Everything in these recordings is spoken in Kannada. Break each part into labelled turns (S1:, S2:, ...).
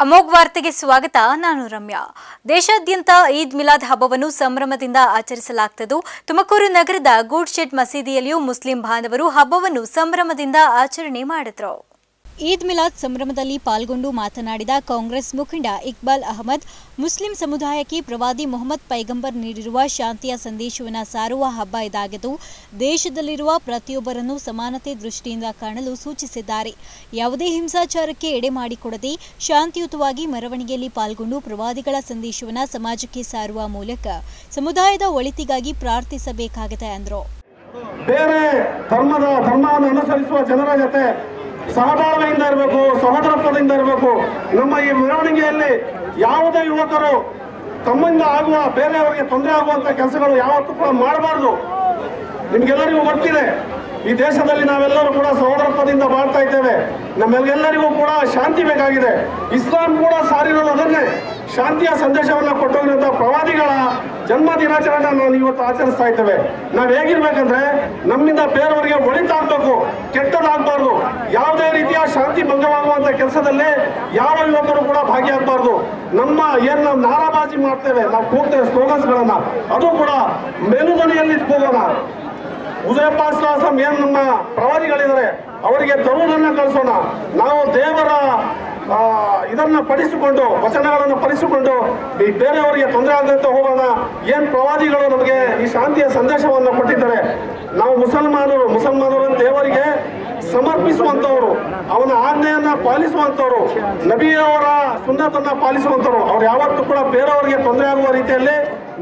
S1: ಅಮೋಘ್ ವಾರ್ತೆಗೆ ಸ್ವಾಗತ. ನಾನು ರಮ್ಯಾ. ದೇಶಾದ್ಯಂತ ಈದ್ ಮಿಲಾದ್ ಹಬ್ಬವನ್ನು ಸಂಭ್ರಮದಿಂದ ಆಚರಿಸಲಾಗುತ್ತಿದ್ದು, ತುಮಕೂರು ನಗರದ ಗೂಡ್ ಶೆಡ್ ಮಸೀದಿಯಲ್ಲಿಯೂ ಮುಸ್ಲಿಂ ಬಾಂಧವರು ಹಬ್ಬವನ್ನು ಸಂಭ್ರಮದಿಂದ ಆಚರಣೆ ಮಾಡಿದರು. ಈದ್ ಮಿಲಾದ್ ಸಂಭ್ರಮದಲ್ಲಿ ಪಾಲ್ಗೊಂಡು ಮಾತನಾಡಿದ ಕಾಂಗ್ರೆಸ್ ಮುಖಂಡ ಇಕ್ಬಾಲ್ ಅಹಮದ್, ಮುಸ್ಲಿಂ ಸಮುದಾಯಕ್ಕೆ ಪ್ರವಾದಿ ಮೊಹಮ್ಮದ್ ಪೈಗಂಬರ್ ನೀಡಿರುವ ಶಾಂತಿಯ ಸಂದೇಶವನ್ನು ಸಾರುವ ಹಬ್ಬ ಇದಾಗಿದ್ದು, ದೇಶದಲ್ಲಿರುವ ಪ್ರತಿಯೊಬ್ಬರನ್ನು ಸಮಾನತೆ ದೃಷ್ಟಿಯಿಂದ ಕಾಣಲು ಸೂಚಿಸಿದ್ದಾರೆ. ಯಾವುದೇ ಹಿಂಸಾಚಾರಕ್ಕೆ ಎಡೆ ಮಾಡಿಕೊಡದೆ ಶಾಂತಿಯುತವಾಗಿ ಮೆರವಣಿಗೆಯಲ್ಲಿ ಪಾಲ್ಗೊಂಡು ಪ್ರವಾದಿಗಳ ಸಂದೇಶವನ್ನು ಸಮಾಜಕ್ಕೆ ಸಾರುವ ಮೂಲಕ ಸಮುದಾಯದ ಒಳಿತಿಗಾಗಿ ಪ್ರಾರ್ಥಿಸಬೇಕಾಗಿದೆ ಎಂದರು.
S2: ಬೇರೆ ಧರ್ಮವನ್ನು ಅನುಸರಿಸುವ ಜನರ ಜೊತೆ ಸಹಬಾಳ್ವೆಯಿಂದ ಇರಬೇಕು, ಸಹೋದರತ್ವದಿಂದ ಇರಬೇಕು. ನಮ್ಮ ಈ ಮೆರವಣಿಗೆಯಲ್ಲಿ ಯಾವುದೇ ಯುವಕರು ತಮ್ಮಿಂದ ಆಗುವ ಬೇರೆಯವರಿಗೆ ತೊಂದರೆ ಆಗುವಂತ ಕೆಲಸಗಳು ಯಾವತ್ತೂ ಕೂಡ ಮಾಡಬಾರ್ದು. ನಿಮ್ಗೆಲ್ಲರಿಗೂ ಗೊತ್ತಿದೆ, ಈ ದೇಶದಲ್ಲಿ ನಾವೆಲ್ಲರೂ ಕೂಡ ಸಹೋದರತ್ವದಿಂದ ಬಾಳ್ತಾ ಇದ್ದೇವೆ. ನಮ್ಮೆಲ್ಲರಿಗೂ ಕೂಡ ಶಾಂತಿ ಬೇಕಾಗಿದೆ. ಇಸ್ಲಾಂ ಕೂಡ ಸಾರಿರೋದು ಅದನ್ನೇ, ಶಾಂತಿಯ ಸಂದೇಶವನ್ನು ಕೊಟ್ಟೋಗಿರುವಂಥ ಪ್ರವಾದಿಗಳ ಜನ್ಮ ದಿನಾಚರಣೆ ನಾವು ಇವತ್ತು ಆಚರಿಸ್ತಾ ಇದ್ದೇವೆ. ನಾವು ಹೇಗಿರ್ಬೇಕಂದ್ರೆ ನಮ್ಮಿಂದ ಬೇರೆಯವರಿಗೆ ಒಳಿತಾಗಬೇಕು, ಕೆಟ್ಟದಾಗಬಾರ್ದು. ಯಾವುದೇ ರೀತಿಯ ಶಾಂತಿ ಭಂಗವಾಗುವಂತ ಕೆಲಸದಲ್ಲಿ ಯಾವ ಯುವಕರು ಕೂಡ ಭಾಗಿಯಾಗಬಾರ್ದು. ಏನು ನಾವು ನಾರಾಬಾಜಿ ಮಾಡ್ತೇವೆ, ನಾವು ಕೂಗ್ತೇವೆ ಸ್ಲೋಗನ್ಸ್ಗಳನ್ನ, ಅದು ಕೂಡ ಮೇಲುಧ್ವನಿಯಲ್ಲಿ ಹೋಗೋಣ. ಉದಯಪಾಸ್ವಾಸಂ ಏನು ನಮ್ಮ ಪ್ರವಾದಿಗಳಿದ್ದಾರೆ ಅವರಿಗೆ ತರುವುದನ್ನ ಕಳಿಸೋಣ. ನಾವು ದೇವರ ಇದನ್ನ ಪಡಿಸಿಕೊಂಡು, ವಚನಗಳನ್ನು ಪಡಿಸಿಕೊಂಡು ಬೇರೆಯವರಿಗೆ ತೊಂದರೆ ಆಗದಂತೆ ಹೋಗೋಣ. ಏನ್ ಪ್ರವಾದಿಗಳು ನಮಗೆ ಈ ಶಾಂತಿಯ ಸಂದೇಶವನ್ನು ಕೊಟ್ಟಿದ್ದಾರೆ. ನಾವು ಮುಸಲ್ಮಾನರು ದೇವರಿಗೆ ಸಮರ್ಪಿಸುವಂತವರು, ಅವನ ಆಜ್ಞೆಯನ್ನ ಪಾಲಿಸುವಂತವರು, ನಬಿಯವರ ಸುನ್ನತನ್ನ ಪಾಲಿಸುವಂತವರು. ಅವ್ರು ಯಾವತ್ತೂ ಕೂಡ ಬೇರೆಯವರಿಗೆ ತೊಂದರೆ ಆಗುವ ರೀತಿಯಲ್ಲಿ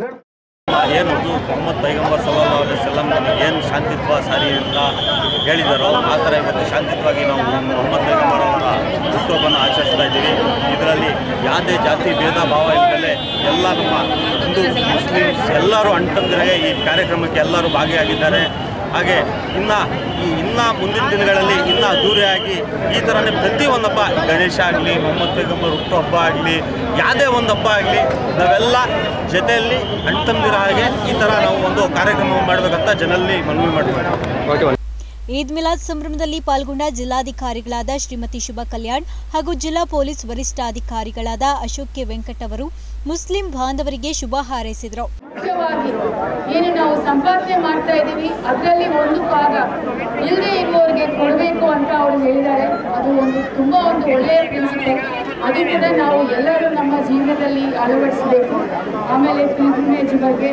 S3: ಏನು ಮೊಹಮ್ಮದ್ ಪೈಗಂಬರ್ ಸಲ್ಲಲ್ಲಾಹು ಅಲೈಹಿ ವಸಲ್ಲಂ ಏನು ಶಾಂತಿತ್ವ ಸಾರಿ ಅಂತ ಹೇಳಿದಾರೋ ಆ ಥರ ಇವತ್ತು ಶಾಂತಿತ್ವವಾಗಿ ನಾವು ಮೊಹಮ್ಮದ್ ಪೈಗಂಬರ್ ಅವರ ಹುಟ್ಟುಹಬ್ಬವನ್ನು ಆಚರಿಸ್ತಾ ಇದ್ದೀವಿ. ಇದರಲ್ಲಿ ಯಾವುದೇ ಜಾತಿ ಭೇದ ಭಾವ ಇಲ್ಲದೆ ಎಲ್ಲ ನಮ್ಮ ಹಿಂದೂ ಮುಸ್ಲಿಮ್ಸ್ ಎಲ್ಲರೂ ಅಣ್ತಂದಿರಾಗೆ ಈ ಕಾರ್ಯಕ್ರಮಕ್ಕೆ ಎಲ್ಲರೂ ಭಾಗಿಯಾಗಿದ್ದಾರೆ. ಹಾಗೆ ಇನ್ನು ಮುಂದಿನ ದಿನಗಳಲ್ಲಿ ಇನ್ನೂ ಅದ್ದೂರಿಯಾಗಿ ಈ ಥರನೇ ಪ್ರತಿಯೊಂದು ಹಬ್ಬ, ಗಣೇಶ ಆಗಲಿ, ಮೊಹಮ್ಮದ್ ಪೈಗಂಬರ್ ಹುಟ್ಟುಹಬ್ಬ ಆಗಲಿ, ಯಾವುದೇ ಒಂದು ಹಬ್ಬ ಆಗಲಿ, ನಾವೆಲ್ಲ ಜೊತೆಯಲ್ಲಿ ಅಣ್ತಂದಿರ ಹಾಗೆ ಈ ಥರ ನಾವು ಒಂದು ಕಾರ್ಯಕ್ರಮ ಮಾಡಬೇಕಂತ ಜನರಲ್ಲಿ ಮನವಿ ಮಾಡಬೇಕು.
S1: ಈದ್ ಮಿಲಾದ್ ಸಂಭ್ರಮದಲ್ಲಿ ಪಾಲ್ಗೊಂಡ ಜಿಲ್ಲಾಧಿಕಾರಿಗಳಾದ ಶ್ರೀಮತಿ ಶುಭ ಕಲ್ಯಾಣ್ ಹಾಗೂ ಜಿಲ್ಲಾ ಪೊಲೀಸ್ ವರಿಷ್ಠಾಧಿಕಾರಿಗಳಾದ ಅಶೋಕ್ ಕೆ ವೆಂಕಟ್ ಅವರು ಮುಸ್ಲಿಂ ಬಾಂಧವರಿಗೆ ಶುಭ ಹಾರೈಸಿದರು.
S4: ಮುಖ್ಯವಾಗಿ ಏನು ನಾವು ಸಂಪಾದನೆ ಮಾಡ್ತಾ ಇದ್ದೀವಿ ಅದರಲ್ಲಿ ಒಂದು ಭಾಗ ಇಲ್ಲದೆ ಇರುವವರಿಗೆ ಕೊಡಬೇಕು ಅಂತ ಅವರು ಹೇಳಿದ್ದಾರೆ. ಅದು ತುಂಬಾ ಒಳ್ಳೆಯ ಪ್ರಿನ್ಸಿಪಲ್. ಅದು ಕೂಡ ನಾವು ಎಲ್ಲರೂ ನಮ್ಮ ಜೀವನದಲ್ಲಿ ಅಳವಡಿಸಬೇಕು. ಆಮೇಲೆ ಪಿಲ್ಗ್ರಿಮೇಜ್ ಬಗ್ಗೆ,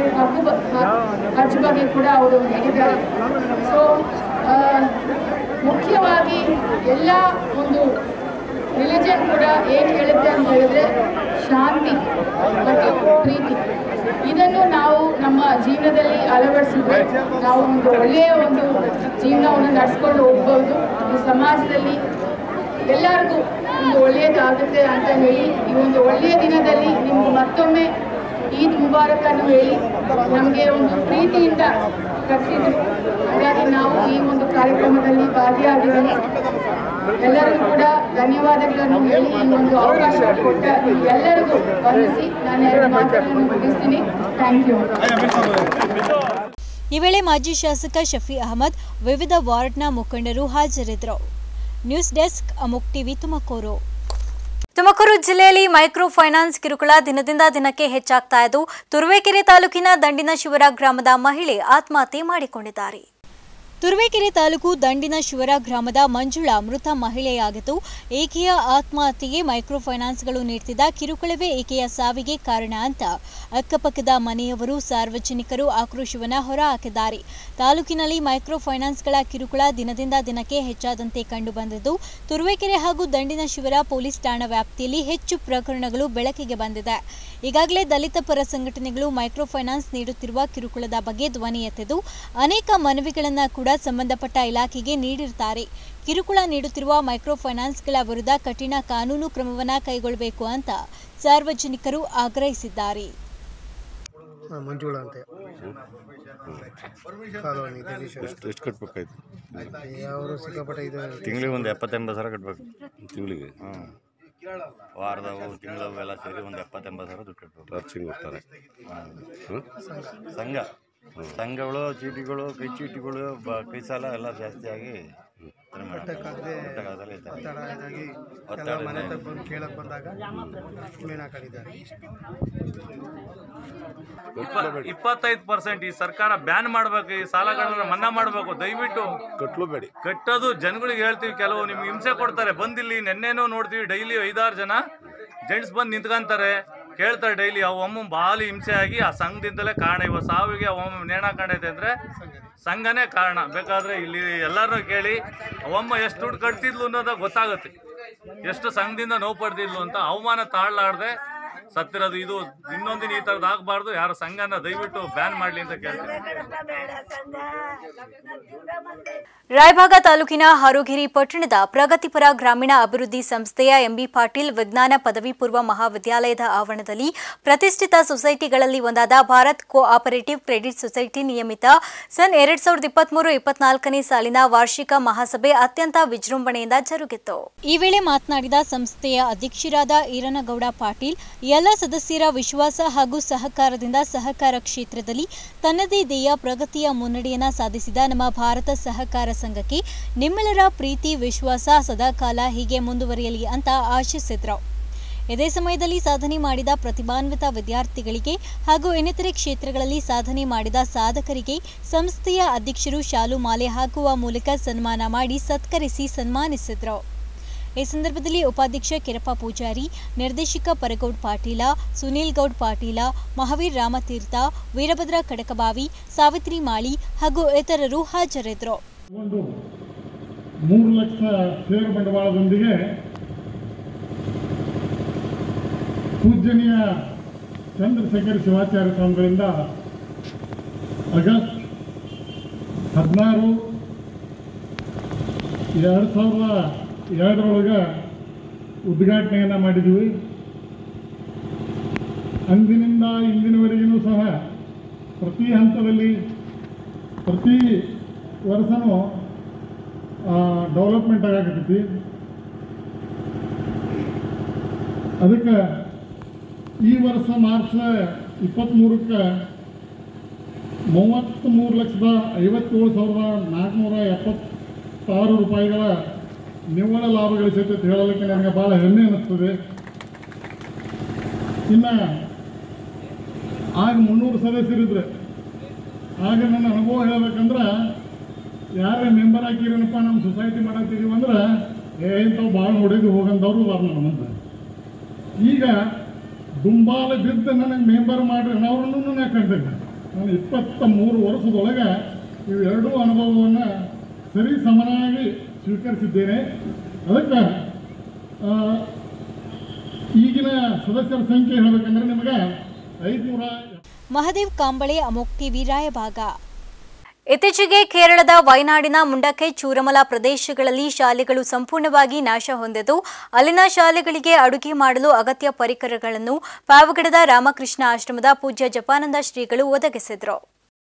S4: ಹಜ್ ಬಗ್ಗೆ ಕೂಡ ಅವರು ಹೇಳಿದ್ದಾರೆ. ಸೊ ಮುಖ್ಯವಾಗಿ ಎಲ್ಲ ಒಂದು ರಿಲಿಜನ್ ಕೂಡ ಏನು ಹೇಳುತ್ತೆ ಅಂತ ಹೇಳಿದ್ರೆ ಶಾಂತಿ ಮತ್ತು ಪ್ರೀತಿ. ಇದನ್ನು ನಾವು ನಮ್ಮ ಜೀವನದಲ್ಲಿ ಅಳವಡಿಸಿದ್ರೆ ನಾವು ಒಳ್ಳೆಯ ಜೀವನವನ್ನು ನಡೆಸ್ಕೊಂಡು ಹೋಗ್ಬೋದು. ಈ ಸಮಾಜದಲ್ಲಿ ಎಲ್ಲರಿಗೂ ಒಳ್ಳೆಯದಾಗುತ್ತೆ ಅಂತ ಹೇಳಿ ಈ ಒಳ್ಳೆಯ ದಿನದಲ್ಲಿ ನಿಮ್ಗೆ ಮತ್ತೊಮ್ಮೆ ಈದ್ ಮುಬಾರಕ್ ಅನ್ನು ಹೇಳಿ ನಮಗೆ ಪ್ರೀತಿಯಿಂದ ಕರೆಸಿದ್ರು. ಹಾಗಾಗಿ ನಾವು ಈ ಕಾರ್ಯಕ್ರಮದಲ್ಲಿ ಭಾಗಿಯಾಗಿದ್ದೇವೆ. ಎಲ್ಲರಿಗೂ ಕೂಡ ಧನ್ಯವಾದಗಳನ್ನು ಹೇಳಿ ಈ ಅವಕಾಶ ಕೊಟ್ಟ ಎಲ್ಲರಿಗೂ ವಂದಿಸಿ ನಾನು ಎರಡು ಮಾತುಗಳನ್ನು ಮುಗಿಸ್ತೀನಿ. Thank you.
S1: ಈ ವೇಳೆ ಮಾಜಿ ಶಾಸಕ ಶಫಿ ಅಹಮದ್, ವಿವಿಧ ವಾರ್ಡ್ನ ಮುಖಂಡರು ಹಾಜರಿದ್ದರು. News desk, Amogh TV, Tumakuru. Tumakuru ಜಿಲ್ಲೆಯಲ್ಲಿ ಮೈಕ್ರೋ ಫೈನಾನ್ಸ್ ಕಿರುಕುಳ ದಿನದಿಂದ ದಿನಕ್ಕೆ ಹೆಚ್ಚಾಗ್ತಾ ಇದ್ದು, ತುರುವೇಕೆರೆ ತಾಲೂಕಿನ ದಂಡಿನ ಶಿವರ ಗ್ರಾಮದ ಮಹಿಳೆ ಆತ್ಮಹತ್ಯೆ ಮಾಡಿಕೊಂಡಿದ್ದಾರೆ. ತುರುವೇಕೆರೆ ತಾಲೂಕು ದಂಡಿನ ಶಿವರ ಗ್ರಾಮದ ಮಂಜುಳಾ ಮೃತ ಮಹಿಳೆಯಾಗಿದ್ದು, ಈಕೆಯ ಆತ್ಮಹತ್ಯೆಗೆ ಮೈಕ್ರೋ ಫೈನಾನ್ಸ್ಗಳು ನೀಡುತ್ತಿದ್ದ ಕಿರುಕುಳವೇ ಈಕೆಯ ಸಾವಿಗೆ ಕಾರಣ ಅಂತ ಅಕ್ಕಪಕ್ಕದ ಮನೆಯವರು, ಸಾರ್ವಜನಿಕರು ಆಕ್ರೋಶವನ್ನು ಹೊರಹಾಕಿದ್ದಾರೆ. ತಾಲೂಕಿನಲ್ಲಿ ಮೈಕ್ರೋ ಫೈನಾನ್ಸ್ಗಳ ಕಿರುಕುಳ ದಿನದಿಂದ ದಿನಕ್ಕೆ ಹೆಚ್ಚಾದಂತೆ ಕಂಡುಬಂದಿದ್ದು, ತುರುವೇಕೆರೆ ಹಾಗೂ ದಂಡಿನ ಶಿವರ ಪೊಲೀಸ್ ಠಾಣಾ ವ್ಯಾಪ್ತಿಯಲ್ಲಿ ಹೆಚ್ಚು ಪ್ರಕರಣಗಳು ಬೆಳಕಿಗೆ ಬಂದಿದೆ. ಈಗಾಗಲೇ ದಲಿತ ಪರ ಸಂಘಟನೆಗಳು ಮೈಕ್ರೋ ಫೈನಾನ್ಸ್ ನೀಡುತ್ತಿರುವ ಕಿರುಕುಳದ ಬಗ್ಗೆ ಧ್ವನಿ ಎತ್ತಿದ್ದು, ಅನೇಕ ಮನವಿಗಳನ್ನು ಕೂಡ ಸಂಬಂಧಪಟ್ಟ ಇಲಾಖೆಗೆ ನೀಡಿರುತ್ತಾರೆ. ಕಿರುಕುಳ ನೀಡುತ್ತಿರುವ ಮೈಕ್ರೋ ಫೈನಾನ್ಸ್ಗಳ ವಿರುದ್ಧ ಕಠಿಣ ಕಾನೂನು ಕ್ರಮವನ್ನು ಕೈಗೊಳ್ಳಬೇಕು ಅಂತ ಸಾರ್ವಜನಿಕರು ಆಗ್ರಹಿಸಿದ್ದಾರೆ.
S5: ಮಂಜುಳಾ ಅಂತ
S6: ಎಷ್ಟು ಕಟ್ಬೇಕಾಯ್ತು?
S5: ಅವರು ಸಿಕ್ಕಾಪಟ್ಟೆ
S6: ತಿಂಗಳಿಗೆ ಒಂದು 70-80 ಸಾವಿರ ಕಟ್ಬೇಕು. ತಿಂಗಳಿಗೆ ವಾರದವು ತಿಂಗಳವು ಎಲ್ಲ ಸೇರಿ ಒಂದು 70-80 ಸಾವಿರ ದುಡ್ಡು ಕಟ್ಬೇಕು. ಖರ್ಚಿಗೆ ಕೊಡ್ತಾರೆ ಸಂಘಗಳು, ಚೀಟಿಗಳು, ಕೈ ಚೀಟಿಗಳು, ಕೈ ಸಾಲ ಎಲ್ಲ ಜಾಸ್ತಿಯಾಗಿ
S5: ಕಟ್ಟಕ್ಕಾಗದೆ ಒತ್ತಡ ಇದಾಗಿ ಎಲ್ಲ ಮನೆ ತಗ ಬಂದು ಕೇಳಕ್ಕೆ ಬಂದಾಗ ಮೀನು ಹಾಕೊಂಡಿದ್ದಾರೆ.
S7: 25% ಈ ಸರ್ಕಾರ ಬ್ಯಾನ್ ಮಾಡಬೇಕು, ಈ ಸಾಲಗಳನ್ನ ಮನ್ನಾ ಮಾಡಬೇಕು. ದಯವಿಟ್ಟು ಕಟ್ಟೋದು ಜನಗಳಿಗೆ ಹೇಳ್ತೀವಿ. ಕೆಲವು ನಿಮ್ಗೆ ಹಿಂಸೆ ಕೊಡ್ತಾರೆ. ಬಂದಿಲ್ಲಿ ನೆನ್ನೆನೂ ನೋಡ್ತೀವಿ, ಡೈಲಿ 5-6 ಜನ ಜೆಂಟ್ಸ್ ಬಂದು ನಿಂತ್ಕೊಂತಾರೆ, ಕೇಳ್ತಾರೆ ಡೈಲಿ. ಅವಮ್ಮ ಭಾಳ ಹಿಂಸೆ ಆಗಿ ಆ ಸಂಘದಿಂದಲೇ ಕಾರಣ. ಇವ ಸಾವಿಗೆ ಅವಮ್ಮ ನೇಣ ಹಾಕೊಂಡೈತೆ ಅಂದರೆ ಸಂಘನೇ ಕಾರಣ. ಬೇಕಾದರೆ ಇಲ್ಲಿ ಎಲ್ಲರೂ ಕೇಳಿ ಅವಮ್ಮ ಎಷ್ಟು ದುಡ್ಡು ಕಟ್ತಿದ್ಲು ಅನ್ನೋದಾಗ ಗೊತ್ತಾಗುತ್ತೆ, ಎಷ್ಟು ಸಂಘದಿಂದ ನೋವು ಪಡೆದಿದ್ಲು ಅಂತ. ಅವಮಾನ ತಾಳಲಾರ್ದೆ ಸತ್ತಿರೋದು. ಇದು ಇನ್ನೊಂದಿನ ಈ ಥರದ್ದು ಆಗಬಾರ್ದು. ಯಾರು ಸಂಘನ ದಯವಿಟ್ಟು ಬ್ಯಾನ್ ಮಾಡಲಿ ಅಂತ ಕೇಳ್ತೀನಿ.
S1: ರಾಯಭಾಗ ತಾಲೂಕಿನ ಹಾರೋಗಿರಿ ಪಟ್ಟಣದ ಪ್ರಗತಿಪರ ಗ್ರಾಮೀಣ ಅಭಿವೃದ್ಧಿ ಸಂಸ್ಥೆಯ ಎಂಬಿ ಪಾಟೀಲ್ ವಿಜ್ಞಾನ ಪದವಿ ಪೂರ್ವ ಮಹಾವಿದ್ಯಾಲಯದ ಆವರಣದಲ್ಲಿ ಪ್ರತಿಷ್ಠಿತ ಸೊಸೈಟಿಗಳಲ್ಲಿ ಒಂದಾದ ಭಾರತ್ ಕೋಆಪರೇಟಿವ್ ಕ್ರೆಡಿಟ್ ಸೊಸೈಟಿ ನಿಯಮಿತ ಸನ್ 2023-24ನೇ ಸಾಲಿನ ವಾರ್ಷಿಕ ಮಹಾಸಭೆ ಅತ್ಯಂತ ವಿಜೃಂಭಣೆಯಿಂದ ಜರುಗಿತು. ಈ ವೇಳೆ ಮಾತನಾಡಿದ ಸಂಸ್ಥೆಯ ಅಧ್ಯಕ್ಷರಾದ ಈರನಗೌಡ ಪಾಟೀಲ್, ಎಲ್ಲ ಸದಸ್ಯರ ವಿಶ್ವಾಸ ಹಾಗೂ ಸಹಕಾರದಿಂದ ಸಹಕಾರ ಕ್ಷೇತ್ರದಲ್ಲಿ ತನ್ನದೇ ಧ್ಯೇಯ ಪ್ರಗತಿಯ ಮುನ್ನಡೆಯನ್ನ ಸಾಧಿಸಿದ ನಮ್ಮ ಭಾರತ ಸಹಕಾರ ಸಂಘಕ್ಕೆ ನಿಮ್ಮೆಲ್ಲರ ಪ್ರೀತಿ ವಿಶ್ವಾಸ ಸದಾಕಾಲ ಹೀಗೆ ಮುಂದುವರಿಯಲಿ ಅಂತ ಆಶಿಸಿದ್ರು. ಇದೇ ಸಮಯದಲ್ಲಿ ಸಾಧನೆ ಮಾಡಿದ ಪ್ರತಿಭಾನ್ವಿತ ವಿದ್ಯಾರ್ಥಿಗಳಿಗೆ ಹಾಗೂ ಇನ್ನಿತರೆ ಕ್ಷೇತ್ರಗಳಲ್ಲಿ ಸಾಧನೆ ಮಾಡಿದ ಸಾಧಕರಿಗೆ ಸಂಸ್ಥೆಯ ಅಧ್ಯಕ್ಷರು ಶಾಲು ಮಾಲೆ ಹಾಕುವ ಮೂಲಕ ಸನ್ಮಾನ ಮಾಡಿ ಸತ್ಕರಿಸಿ ಸನ್ಮಾನಿಸಿದ್ರು. ಈ ಸಂದರ್ಭದಲ್ಲಿ ಉಪಾಧ್ಯಕ್ಷ ಕೆರಪ್ಪ ಪೂಜಾರಿ, ನಿರ್ದೇಶಕ ಪರಗೌಡ್ ಪಾಟೀಲ, ಸುನೀಲ್ ಗೌಡ್ ಪಾಟೀಲ, ಮಹಾವೀರ್ ರಾಮತೀರ್ಥ, ವೀರಭದ್ರ ಕಡಕಬಾವಿ, ಸಾವಿತ್ರಿ ಮಾಳಿ ಹಾಗೂ ಇತರರು ಹಾಜರಿದ್ದರು.
S8: 3 ಲಕ್ಷ ಷೇರು ಬಂಡವಾಳದೊಂದಿಗೆ ಪೂಜ್ಯನೀಯ ಚಂದ್ರಶೇಖರ ಶಿವಾಚಾರ್ಯ ಸ್ವಾಮಿಗಳಿಂದ ಆಗಸ್ಟ್ 16, 2002 ಉದ್ಘಾಟನೆಯನ್ನು ಮಾಡಿದ್ವಿ. ಅಂದಿನಿಂದ ಇಂದಿನವರೆಗೂ ಸಹ ಪ್ರತಿ ಹಂತದಲ್ಲಿ ಪ್ರತಿ ವರ್ಷನೂ ಡೆವಲಪ್ಮೆಂಟ್ ಆಗತೈತಿ. ಅದಕ್ಕೆ ಈ ವರ್ಷ ಮಾರ್ಚ್ 23ಕ್ಕೆ 33,57,476 ರೂಪಾಯಿಗಳ ನಿವ್ವಳ ಲಾಭ ಗಳಿಸೈತೆ ಅಂತ ಹೇಳಲಿಕ್ಕೆ ನನಗೆ ಭಾಳ ಹೆಮ್ಮೆ ಅನ್ನಿಸ್ತದೆ. ಇನ್ನು ಆಗ 300 ಸದಸ್ಯರಿದ್ರೆ ಆಗ ನನ್ನ ಅನುಭವ ಹೇಳಬೇಕಂದ್ರೆ, ಯಾರೇ ಮೆಂಬರ್ ಹಾಕಿರೇನಪ್ಪ ನಮ್ಮ ಸೊಸೈಟಿ ಮಾಡತ್ತೀವಿ ಅಂದ್ರೆ ಇಂಥವು ಭಾಳ ಹೊಡೆದು ಹೋಗಂದವರು ಅದಾರ ನನ್ನ ಮುಂದೆ. ಈಗ ದುಂಬಾಲ ಬಿದ್ದು ನನಗೆ ಮೆಂಬರ್ ಮಾಡ್ರಿ ಅವ್ರನ್ನೂ ನಾನು ಕಂಡಿದ್ದೆ. ನಾನು 23 ವರ್ಷದೊಳಗೆ ಇವೆರಡೂ ಅನುಭವವನ್ನು ಸರಿ ಸಮನಾಗಿ ಸ್ವೀಕರಿಸಿದ್ದೇನೆ. ಅದಕ್ಕೆ ಈಗಿನ ಸದಸ್ಯರ ಸಂಖ್ಯೆ ಹೇಳಬೇಕಂದ್ರೆ ನಿಮಗೆ 500.
S1: ಮಹದೇವ್ ಕಾಂಬಳೆ, ಅಮೋಕ್ ಟಿವಿ, ರಾಯಭಾಗ. ಇತ್ತೀಚೆಗೆ ಕೇರಳದ ವಯನಾಡಿನ ಮುಂಡಕೈ, ಚೂರಮಲ ಪ್ರದೇಶಗಳಲ್ಲಿ ಶಾಲೆಗಳು ಸಂಪೂರ್ಣವಾಗಿ ನಾಶ ಹೊಂದಿದ್ದು, ಅಲ್ಲಿನ ಶಾಲೆಗಳಿಗೆ ಅಡುಗೆ ಮಾಡಲು ಅಗತ್ಯ ಪರಿಕರಗಳನ್ನು ಪಾವಗಡದ ರಾಮಕೃಷ್ಣ ಆಶ್ರಮದ ಪೂಜ್ಯ ಜಪಾನಂದ ಶ್ರೀಗಳು ಒದಗಿಸಿದರು.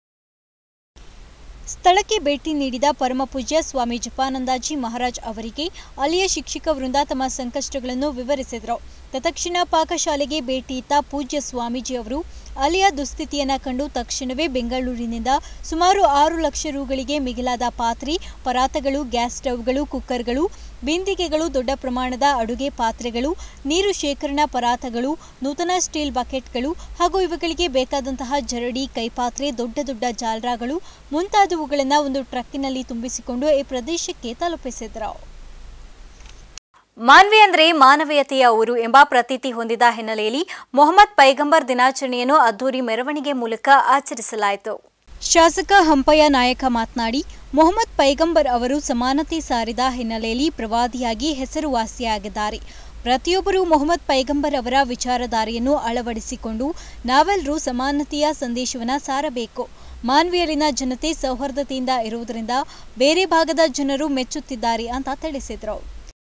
S1: ಸ್ಥಳಕ್ಕೆ ಭೇಟಿ ನೀಡಿದ ಪರಮಪೂಜ್ಯ ಸ್ವಾಮಿ ಜಪಾನಂದಾಜಿ ಮಹಾರಾಜ್ ಅವರಿಗೆ ಅಲ್ಲಿಯ ಶಿಕ್ಷಕ ವೃಂದ ತಮ್ಮ ಸಂಕಷ್ಟಗಳನ್ನು ವಿವರಿಸಿದರು. ತತ್ಕ್ಷಣ ಪಾಕಶಾಲೆಗೆ ಭೇಟಿ ಇತ್ತ ಪೂಜ್ಯ ಸ್ವಾಮೀಜಿ ಅವರು ಅಲ್ಲಿಯ ದುಸ್ಥಿತಿಯನ್ನು ಕಂಡು ತಕ್ಷಣವೇ ಬೆಂಗಳೂರಿನಿಂದ ಸುಮಾರು 6 ಲಕ್ಷ ರೂಗಳಿಗೆ ಮಿಗಿಲಾದ ಪಾತ್ರೆ, ಪರಾತಗಳು, ಗ್ಯಾಸ್ ಸ್ಟವ್ಗಳು, ಕುಕ್ಕರ್ಗಳು, ಬಿಂದಿಗೆಗಳು, ದೊಡ್ಡ ಪ್ರಮಾಣದ ಅಡುಗೆ ಪಾತ್ರೆಗಳು, ನೀರು ಶೇಖರಣಾ ಪರಾತಗಳು, ನೂತನ ಸ್ಟೀಲ್ ಬಕೆಟ್ಗಳು ಹಾಗೂ ಇವುಗಳಿಗೆ ಬೇಕಾದಂತಹ ಜರಡಿ, ಕೈಪಾತ್ರೆ, ದೊಡ್ಡ ದೊಡ್ಡ ಜಾಲರಾಗಳು ಮುಂತಾದವುಗಳನ್ನು ಒಂದು ಟ್ರಕ್ಕಿನಲ್ಲಿ ತುಂಬಿಸಿಕೊಂಡು ಈ ಪ್ರದೇಶಕ್ಕೆ ತಲುಪಿಸಿದರು. ಮಾನ್ವಿ ಅಂದರೆ ಮಾನವೀಯತೆಯ ಊರು ಎಂಬ ಪ್ರತೀತಿ ಹೊಂದಿದ ಹಿನ್ನೆಲೆಯಲ್ಲಿ ಮೊಹಮ್ಮದ್ ಪೈಗಂಬರ್ ದಿನಾಚರಣೆಯನ್ನು ಅದ್ದೂರಿ ಮೆರವಣಿಗೆ ಮೂಲಕ ಆಚರಿಸಲಾಯಿತು. ಶಾಸಕ ಹಂಪಯ್ಯ ನಾಯಕ ಮಾತನಾಡಿ, ಮೊಹಮ್ಮದ್ ಪೈಗಂಬರ್ ಅವರು ಸಮಾನತೆ ಸಾರಿದ ಹಿನ್ನೆಲೆಯಲ್ಲಿ ಪ್ರವಾದಿಯಾಗಿ ಹೆಸರುವಾಸಿಯಾಗಿದ್ದಾರೆ. ಪ್ರತಿಯೊಬ್ಬರೂ ಮೊಹಮ್ಮದ್ ಪೈಗಂಬರ್ ಅವರ ವಿಚಾರಧಾರೆಯನ್ನು ಅಳವಡಿಸಿಕೊಂಡು ನಾವೆಲ್ಲರೂ ಸಮಾನತೆಯ ಸಂದೇಶವನ್ನು ಸಾರಬೇಕು. ಮಾನ್ವಿಯಲ್ಲಿನ ಜನತೆ ಸೌಹಾರ್ದತೆಯಿಂದ ಇರುವುದರಿಂದ ಬೇರೆ ಭಾಗದ ಜನರು ಮೆಚ್ಚುತ್ತಿದ್ದಾರೆ ಅಂತ ತಿಳಿಸಿದರು.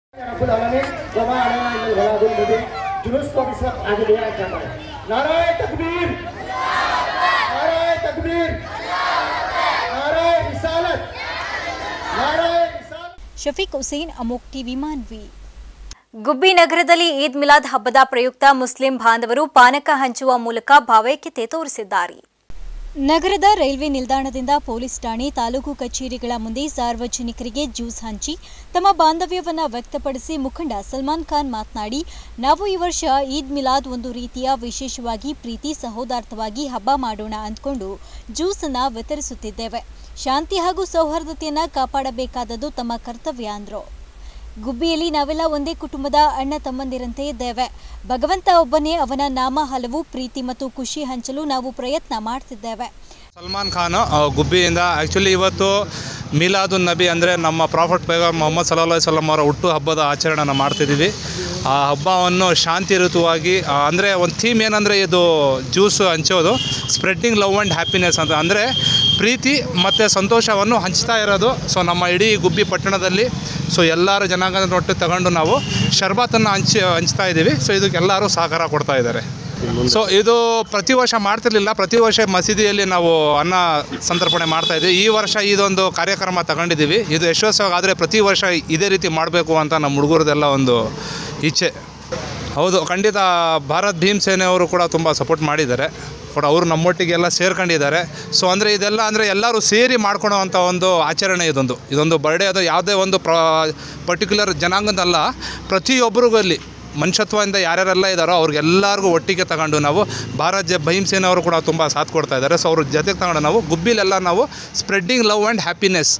S1: ಶಫೀಕ್ ಹುಸೇನ್, ಅಮೋಕ್ ಟಿವಿ, ಮಾನ್ವಿ. ಗುಬ್ಬಿ ನಗರದಲ್ಲಿ ಈದ್ ಮಿಲಾದ್ ಹಬ್ಬದ ಪ್ರಯುಕ್ತ ಮುಸ್ಲಿಂ ಬಾಂಧವರು ಪಾನಕ ಹಂಚುವ ಮೂಲಕ ಭಾವೈಕ್ಯತೆ ತೋರಿಸಿದ್ದಾರೆ. ನಗರದ ರೈಲ್ವೆ ನಿಲ್ದಾಣದಿಂದ ಪೊಲೀಸ್ ಠಾಣೆ ತಾಲೂಕು ಕಚೇರಿಗಳ ಮುಂದೆ ಸಾರ್ವಜನಿಕರಿಗೆ ಜ್ಯೂಸ್ ಹಂಚಿ ತಮ್ಮ ಬಾಂಧವ್ಯವನ್ನು ವ್ಯಕ್ತಪಡಿಸಿ ಮುಖಂಡ ಸಲ್ಮಾನ್ ಖಾನ್ ಮಾತನಾಡಿ, ನಾವು ಈ ವರ್ಷ ಈದ್ ಮಿಲಾದ್ ಒಂದು ರೀತಿಯ ವಿಶೇಷವಾಗಿ ಪ್ರೀತಿ ಸಹೋದರತ್ವವಾಗಿ ಹಬ್ಬ ಮಾಡೋಣ ಅಂದ್ಕೊಂಡು ಜ್ಯೂಸ್ ಅನ್ನು ವಿತರಿಸುತ್ತಿದ್ದೇವೆ. ಶಾಂತಿ ಹಾಗೂ ಸೌಹಾರ್ದತೆಯನ್ನು ಕಾಪಾಡಬೇಕಾದದ್ದು ತಮ್ಮ ಕರ್ತವ್ಯ ಅಂದರು. ಗುಬ್ಬಿಯಲ್ಲಿ ನಾವೆಲ್ಲ ಒಂದೇ ಕುಟುಂಬದ ಅಣ್ಣ ತಮ್ಮಂದಿರಂತೆ ಇದ್ದೇವೆ. ಭಗವಂತ ಒಬ್ಬನೇ, ಅವನ ನಾಮ ಹಲವು. ಪ್ರೀತಿ ಮತ್ತು ಖುಷಿ ಹಂಚಲು ನಾವು ಪ್ರಯತ್ನ ಮಾಡ್ತಿದ್ದೇವೆ.
S9: ಸಲ್ಮಾನ್ ಖಾನ್ ಗುಬ್ಬಿಯಿಂದ ಆ್ಯಕ್ಚುಲಿ ಇವತ್ತು ಮಿಲಾದುನ್ ನಬಿ ಅಂದರೆ ನಮ್ಮ ಪ್ರಾಫೆಟ್ ಪೈಗಂಬರ್ ಮೊಹಮ್ಮದ್ ಸಲ್ಲಲ್ಲಾಹು ಅಲೈಹಿ ವಸಲ್ಲಂ ಅವರ ಹುಟ್ಟು ಹಬ್ಬದ ಆಚರಣೆಯನ್ನು ಮಾಡ್ತಿದ್ದೀವಿ. ಆ ಹಬ್ಬವನ್ನು ಶಾಂತಿಯುತವಾಗಿ ಅಂದರೆ ಒಂದು ಥೀಮ್ ಏನಂದರೆ ಇದು ಜ್ಯೂಸು ಹಂಚೋದು, ಸ್ಪ್ರೆಡ್ಡಿಂಗ್ ಲವ್ ಆ್ಯಂಡ್ ಹ್ಯಾಪಿನೆಸ್ ಅಂತ, ಅಂದರೆ ಪ್ರೀತಿ ಮತ್ತು ಸಂತೋಷವನ್ನು ಹಂಚ್ತಾ ಇರೋದು. ಸೊ ನಮ್ಮ ಇಡೀ ಗುಬ್ಬಿ ಪಟ್ಟಣದಲ್ಲಿ ಎಲ್ಲರೂ ಜನಾಂಗದ ಒಟ್ಟು ತಗೊಂಡು ನಾವು ಶರ್ಬತ್ತನ್ನು ಹಂಚ್ತಾ ಇದ್ದೀವಿ. ಸೊ ಇದಕ್ಕೆ ಎಲ್ಲರೂ ಸಹಕಾರ ಕೊಡ್ತಾ ಇದ್ದಾರೆ. ಸೊ ಇದು ಪ್ರತಿ ವರ್ಷ ಮಾಡ್ತಿರ್ಲಿಲ್ಲ, ಪ್ರತಿ ವರ್ಷ ಮಸೀದಿಯಲ್ಲಿ ನಾವು ಅನ್ನ ಸಂತರ್ಪಣೆ ಮಾಡ್ತಾಯಿದ್ವಿ. ಈ ವರ್ಷ ಇದೊಂದು ಕಾರ್ಯಕ್ರಮ ತಗೊಂಡಿದ್ದೀವಿ. ಇದು ಯಶಸ್ವಿಯಾಗಾದರೆ ಪ್ರತಿ ವರ್ಷ ಇದೇ ರೀತಿ ಮಾಡಬೇಕು ಅಂತ ನಮ್ಮ ಹುಡುಗರದೆಲ್ಲ ಒಂದು ಇಚ್ಛೆ. ಹೌದು, ಖಂಡಿತ ಭಾರತ್ ಭೀಮ್ ಸೇನೆಯವರು ಕೂಡ ತುಂಬ ಸಪೋರ್ಟ್ ಮಾಡಿದ್ದಾರೆ. ಅವರು ನಮ್ಮೊಟ್ಟಿಗೆಲ್ಲ ಸೇರ್ಕೊಂಡಿದ್ದಾರೆ. ಸೊ ಅಂದರೆ ಇದೆಲ್ಲ ಅಂದರೆ ಎಲ್ಲರೂ ಸೇರಿ ಮಾಡ್ಕೊಳೋ ಅಂಥ ಒಂದು ಆಚರಣೆ ಇದೊಂದು ಬರ್ಡೇ. ಅದು ಯಾವುದೇ ಒಂದು ಪರ್ಟಿಕ್ಯುಲರ್ ಜನಾಂಗದಲ್ಲ, ಪ್ರತಿಯೊಬ್ಬರಿಗಲ್ಲಿ ಮನುಷ್ಯತ್ವದಿಂದ ಯಾರ್ಯಾರೆಲ್ಲ ಇದ್ದಾರೋ ಅವ್ರಿಗೆಲ್ಲರಿಗೂ ಒಟ್ಟಿಗೆ ತಗೊಂಡು ನಾವು ಭಾರತ್ ಭೀಮ್ ಸೇನೆಯವರು ಕೂಡ ತುಂಬ ಸಾಥ್ ಕೊಡ್ತಾ ಇದ್ದಾರೆ. ಸೊ ಅವ್ರ ಜೊತೆಗೆ ತಗೊಂಡು ನಾವು ಗುಬ್ಬಿಲೆಲ್ಲ ನಾವು ಸ್ಪ್ರೆಡ್ಡಿಂಗ್ ಲವ್ ಆ್ಯಂಡ್ ಹ್ಯಾಪಿನೆಸ್.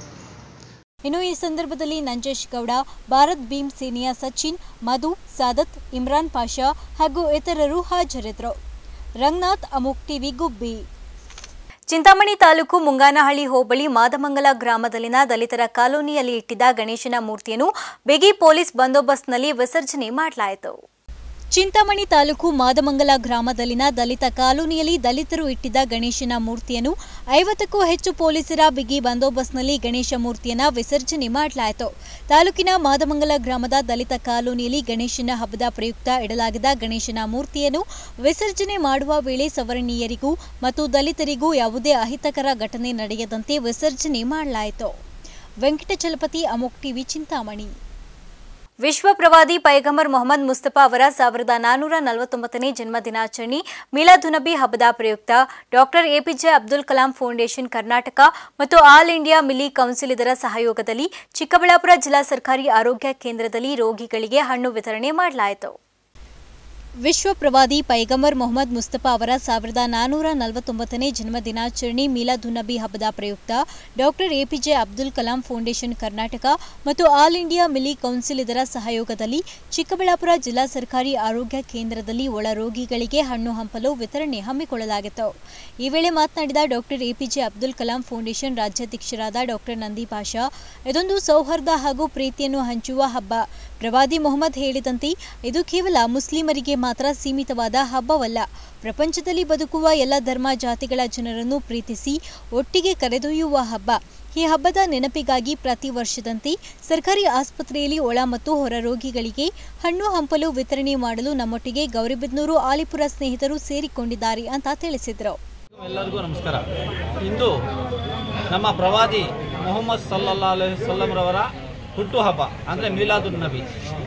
S1: ಇನ್ನು ಈ ಸಂದರ್ಭದಲ್ಲಿ ನಂಜೇಶ್ ಗೌಡ, ಭಾರತ್ ಭೀಮ್ ಸೇನೆಯ ಸಚಿನ್, ಮಧು, ಸಾದತ್, ಇಮ್ರಾನ್ ಪಾಷಾ ಹಾಗೂ ಇತರರು ಹಾಜರಿದ್ದರು. ರಂಗನಾಥ್, ಅಮೋಕ್ ಟಿವಿ, ಗುಬ್ಬಿ. ಚಿಂತಾಮಣಿ ತಾಲೂಕು ಮುಂಗಾನಹಳ್ಳಿ ಹೋಬಳಿ ಮಾದಮಂಗಲ ಗ್ರಾಮದಲ್ಲಿನ ದಲಿತರ ಕಾಲೋನಿಯಲ್ಲಿ ಇಟ್ಟಿದ್ದ ಗಣೇಶನ ಮೂರ್ತಿಯನ್ನು ಬಿಗಿ ಪೊಲೀಸ್ ಬಂದೋಬಸ್ತ್ನಲ್ಲಿ ವಿಸರ್ಜನೆ ಮಾಡಲಾಯಿತು. ಚಿಂತಾಮಣಿ ತಾಲೂಕು ಮಾದಮಂಗಲ ಗ್ರಾಮದಲ್ಲಿನ ದಲಿತ ಕಾಲೋನಿಯಲ್ಲಿ ದಲಿತರು ಇಟ್ಟಿದ್ದ ಗಣೇಶನ ಮೂರ್ತಿಯನ್ನು 50ಕ್ಕೂ ಹೆಚ್ಚು ಪೊಲೀಸರ ಬಿಗಿ ಬಂದೋಬಸ್ತ್ನಲ್ಲಿ ಗಣೇಶ ಮೂರ್ತಿಯನ್ನು ವಿಸರ್ಜನೆ ಮಾಡಲಾಯಿತು. ತಾಲೂಕಿನ ಮಾದಮಂಗಲ ಗ್ರಾಮದ ದಲಿತ ಕಾಲೋನಿಯಲ್ಲಿ ಗಣೇಶನ ಹಬ್ಬದ ಪ್ರಯುಕ್ತ ಇಡಲಾಗಿದ್ದ ಗಣೇಶನ ಮೂರ್ತಿಯನ್ನು ವಿಸರ್ಜನೆ ಮಾಡುವ ವೇಳೆ ಸವರ್ಣೀಯರಿಗೂ ಮತ್ತು ದಲಿತರಿಗೂ ಯಾವುದೇ ಅಹಿತಕರ ಘಟನೆ ನಡೆಯದಂತೆ ವಿಸರ್ಜನೆ ಮಾಡಲಾಯಿತು. ವೆಂಕಟಚಲಪತಿ, ಅಮೋಕ್ ಟಿವಿ, ಚಿಂತಾಮಣಿ. ವಿಶ್ವ ಪ್ರವಾದಿ ಪೈಗಂಬರ್ ಮೊಹಮ್ಮದ್ ಮುಸ್ತಫಾ ಅವರ 1449ನೇ ಜನ್ಮದಿನಾಚರಣೆ ಮಿಲಾದುನ್ನಬಿ ಹಬ್ಬದ ಪ್ರಯುಕ್ತ doctor APJ Abdul Kalam foundation Karnataka ಮತ್ತು ಆಲ್ ಇಂಡಿಯಾ ಮಿಲಿ ಕೌನ್ಸಿಲ್ ಇದರ ಸಹಯೋಗದಲ್ಲಿ ಚಿಕ್ಕಬಳ್ಳಾಪುರ ಜಿಲ್ಲಾ ಸರ್ಕಾರಿ ಆರೋಗ್ಯ ಕೇಂದ್ರದಲ್ಲಿ ರೋಗಿಗಳಿಗೆ ಹಣ್ಣು ವಿತರಣೆ ಮಾಡಲಾಯಿತು. ವಿಶ್ವ ಪ್ರವಾದಿ ಪೈಗಂಬರ್ ಮೊಹಮ್ಮದ್ ಮುಸ್ತಫಾ ಅವರ 1449ನೇ ಜನ್ಮದಿನಾಚರಣೆ ಮಿಲಾದುನ್ನಬಿ ಹಬ್ಬದ ಪ್ರಯುಕ್ತ doctor APJ Abdul Kalam foundation Karnataka ಮತ್ತು ಆಲ್ ಇಂಡಿಯಾ ಮಿಲಿ ಕೌನ್ಸಿಲ್ ಇದರ ಸಹಯೋಗದಲ್ಲಿ ಚಿಕ್ಕಬಳ್ಳಾಪುರ ಜಿಲ್ಲಾ ಸರ್ಕಾರಿ ಆರೋಗ್ಯ ಕೇಂದ್ರದಲ್ಲಿ ಒಳ ರೋಗಿಗಳಿಗೆ ಹಣ್ಣು ಹಂಪಲು ವಿತರಣೆ ಹಮ್ಮಿಕೊಳ್ಳಲಾಗಿತ್ತು. ಈ ವೇಳೆ ಮಾತನಾಡಿದ doctor APJ Abdul Kalam foundation ರಾಜ್ಯಾಧ್ಯಕ್ಷರಾದ ಡಾಕ್ಟರ್ ನಂದಿ ಪಾಷಾ, ಇದೊಂದು ಸೌಹಾರ್ದ ಹಾಗೂ ಪ್ರೀತಿಯನ್ನು ಹಂಚುವ ಹಬ್ಬ. ಪ್ರವಾದಿ ಮೊಹಮ್ಮದ್ ಹೇಳಿದಂತೆ ಇದು ಕೇವಲ ಮುಸ್ಲಿಮರಿಗೆ ಮಾತ್ರ ಸೀಮಿತವಾದ ಹಬ್ಬವಲ್ಲ. ಪ್ರಪಂಚದಲ್ಲಿ ಬದುಕುವ ಎಲ್ಲ ಧರ್ಮ ಜಾತಿಗಳ ಜನರನ್ನು ಪ್ರೀತಿಸಿ ಒಟ್ಟಿಗೆ ಕರೆದೊಯ್ಯುವ ಹಬ್ಬ. ಈ ಹಬ್ಬದ ನೆನಪಿಗಾಗಿ ಪ್ರತಿ ವರ್ಷದಂತೆ ಸರ್ಕಾರಿ ಆಸ್ಪತ್ರೆಯಲ್ಲಿ ಒಳ ಮತ್ತು ಹೊರ ರೋಗಿಗಳಿಗೆ ಹಣ್ಣು ಹಂಪಲು ವಿತರಣೆ ಮಾಡಲು ನಮ್ಮೊಟ್ಟಿಗೆ ಗೌರಿಬಿದನೂರು ಆಲಿಪುರ ಸ್ನೇಹಿತರು ಸೇರಿಕೊಂಡಿದ್ದಾರೆ ಅಂತ ತಿಳಿಸಿದರು.
S10: ಎಲ್ಲರಿಗೂ ನಮಸ್ಕಾರ. ಇಂದು ನಮ್ಮ ಪ್ರವಾದಿ ಮೊಹಮ್ಮದ್ ಸಲ್ಲಲ್ಲಾಹು ಅಲೈಹಿ ವಸಲ್ಲಂ ರವರ ಹುಟ್ಟುಹಬ್ಬ ಅಂದರೆ ಮಿಲಾದುನ್ನಬಿ.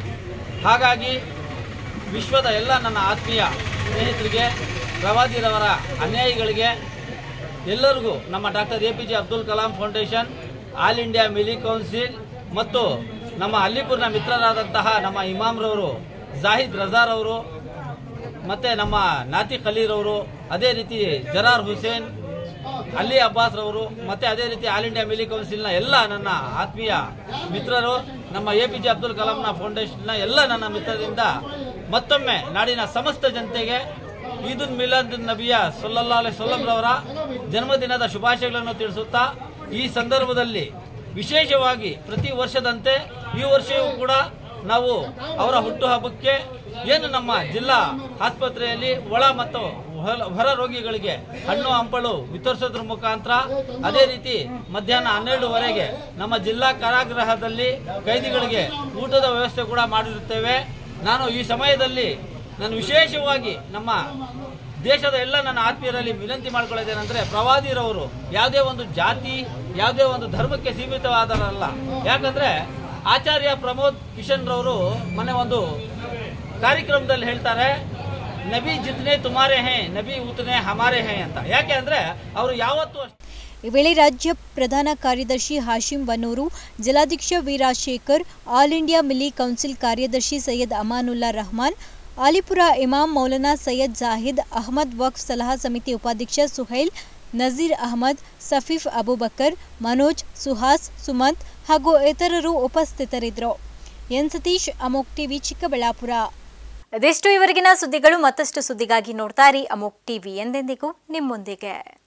S10: ಹಾಗಾಗಿ ವಿಶ್ವದ ಎಲ್ಲ ನನ್ನ ಆತ್ಮೀಯ ಸ್ನೇಹಿತರಿಗೆ, ಪ್ರವಾದಿರವರ ಅನ್ಯಾಯಿಗಳಿಗೆ ಎಲ್ಲರಿಗೂ ನಮ್ಮ doctor APJ Abdul Kalam foundation, all India Milli council ಮತ್ತು ನಮ್ಮ ಅಲ್ಲಿಪುರ್ನ ಮಿತ್ರರಾದಂತಹ ನಮ್ಮ ಇಮಾಮ್ರವರು ಜಾಹಿದ್ ರಜಾರವರು ಮತ್ತು ನಮ್ಮ ನಾತಿಕ್ ಅಲಿರವರು, ಅದೇ ರೀತಿ ಜರಾರ್ ಹುಸೇನ್, ಅಲಿ ಅಬ್ಬಾಸ್ ರವರು ಮತ್ತು ಅದೇ ರೀತಿ ಆಲ್ ಇಂಡಿಯಾ ಮಿಲಿ ಕೌನ್ಸಿಲ್ನ ಎಲ್ಲ ನನ್ನ ಆತ್ಮೀಯ ಮಿತ್ರರು, ನಮ್ಮ ಎಪಿಜೆ ಅಬ್ದುಲ್ ಕಲಾಂನ ಫೌಂಡೇಶನ್ನ ಎಲ್ಲ ನನ್ನ ಮಿತ್ರರಿಂದ ಮತ್ತೊಮ್ಮೆ ನಾಡಿನ ಸಮಸ್ತ ಜನತೆಗೆ ಈದುಲ್ ಮಿಲಾದುನ್ ನಬಿಯ ಸಲ್ಲಲ್ಲಾಹು ಅಲೈಹಿ ವಸಲ್ಲಂ ರವರ ಜನ್ಮದಿನದ ಶುಭಾಶಯಗಳನ್ನು ತಿಳಿಸುತ್ತಾ, ಈ ಸಂದರ್ಭದಲ್ಲಿ ವಿಶೇಷವಾಗಿ ಪ್ರತಿ ವರ್ಷದಂತೆ ಈ ವರ್ಷವೂ ಕೂಡ ನಾವು ಅವರ ಹುಟ್ಟುಹಬ್ಬಕ್ಕೆ ಏನು ನಮ್ಮ ಜಿಲ್ಲಾ ಆಸ್ಪತ್ರೆಯಲ್ಲಿ ಒಳ ಮತ್ತು ಹೊರ ರೋಗಿಗಳಿಗೆ ಹಣ್ಣು ಹಂಪಲು ವಿತರಿಸೋದ್ರ ಮುಖಾಂತರ, ಅದೇ ರೀತಿ ಮಧ್ಯಾಹ್ನ 12ವರೆಗೆ ನಮ್ಮ ಜಿಲ್ಲಾ ಕಾರಾಗೃಹದಲ್ಲಿ ಕೈದಿಗಳಿಗೆ ಊಟದ ವ್ಯವಸ್ಥೆ ಕೂಡ ಮಾಡಿರುತ್ತೇವೆ. ನಾನು ಈ ಸಮಯದಲ್ಲಿ ವಿಶೇಷವಾಗಿ ನಮ್ಮ ದೇಶದ ಎಲ್ಲ ನನ್ನ ಆತ್ಮೀಯರಲ್ಲಿ ವಿನಂತಿ ಮಾಡಿಕೊಳ್ಳೋದೇನೆಂದರೆ, ಪ್ರವಾದಿರವರು ಯಾವುದೇ ಒಂದು ಜಾತಿ, ಯಾವುದೇ ಒಂದು ಧರ್ಮಕ್ಕೆ ಸೀಮಿತವಾದರಲ್ಲ. ಯಾಕಂದರೆ ಆಚಾರ್ಯ ಪ್ರಮೋದ್ ಕಿಶನ್ ರವರು ಮೊನ್ನೆ ಒಂದು ಕಾರ್ಯಕ್ರಮದಲ್ಲಿ ಹೇಳ್ತಾರೆ, ನಬಿ ಜಿತನೆ ತುಮಾರೆ ಹೇ ನಬಿ ಉತನೆ ಹಮಾರೆ ಹೇ ಅಂತ. ಯಾಕೆ ಅಂದರೆ ಅವರು ಯಾವತ್ತೂ
S1: ಈ ವೇಳೆ ರಾಜ್ಯ ಪ್ರಧಾನ ಕಾರ್ಯದರ್ಶಿ ಹಾಶಿಂ ಬನ್ನೂರು, ಜಿಲ್ಲಾಧ್ಯಕ್ಷ Veerashekhar, all India Milli council ಕಾರ್ಯದರ್ಶಿ ಸೈಯದ್ ಅಮಾನುಲ್ಲಾ ರಹಮಾನ್, ಆಲಿಪುರ ಇಮಾಮ್ ಮೌಲಾನಾ ಸೈಯದ್ ಜಾಹಿದ್ ಅಹಮದ್, ವಕ್ಫ್ ಸಲಹಾ ಸಮಿತಿ ಉಪಾಧ್ಯಕ್ಷ ಸುಹೈಲ್, ನಜೀರ್ ಅಹಮದ್, ಸಫೀಫ್ ಅಬೂಬಕರ್, ಮನೋಜ್, ಸುಹಾಸ್, ಸುಮಂತ್ ಹಾಗೂ ಇತರರು ಉಪಸ್ಥಿತರಿದ್ದರು. ಎನ್ ಸತೀಶ್, ಅಮೋಕ್ ಟಿವಿ, ಚಿಕ್ಕಬಳ್ಳಾಪುರ. ಅದೆಷ್ಟು ಇವರೆಗಿನ ಸುದ್ದಿಗಳು. ಮತ್ತಷ್ಟು ಸುದ್ದಿಗಾಗಿ ನೋಡ್ತಾ ಇರಿ ಅಮೋಕ್ ಟಿವಿ, ಎಂದೆಂದಿಗೂ ನಿಮ್ಮೊಂದಿಗೆ.